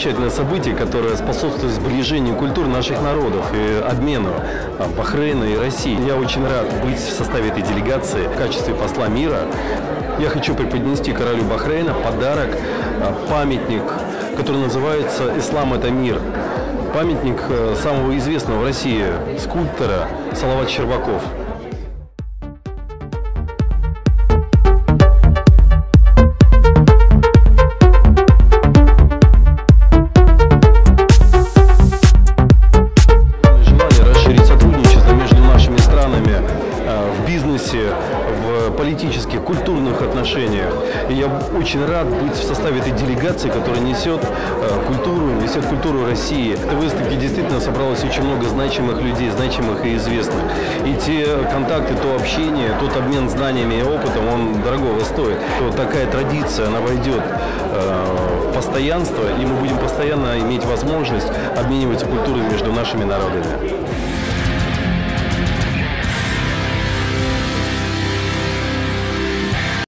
замечательное событие, которое способствует сближению культур наших народов и обмену Бахрейна и России. Я очень рад быть в составе этой делегации в качестве посла мира. Я хочу преподнести королю Бахрейна подарок, памятник, который называется «Ислам – это мир». Памятник самого известного в России скульптора Салават Щербаков. Желание расширить сотрудничество между нашими странами в бизнесе, в политических, культурных отношениях. И я очень рад быть в составе этой делегации, которая несет культуру России. В этой выставке действительно собралось очень много значимых людей, значимых и известных. И те контакты, то общение, тот обмен знаниями и опытом, он дорогого стоит. Вот такая традиция, она войдет в постоянство, и мы будем постоянно иметь возможность обмениваться культурой между нашими народами.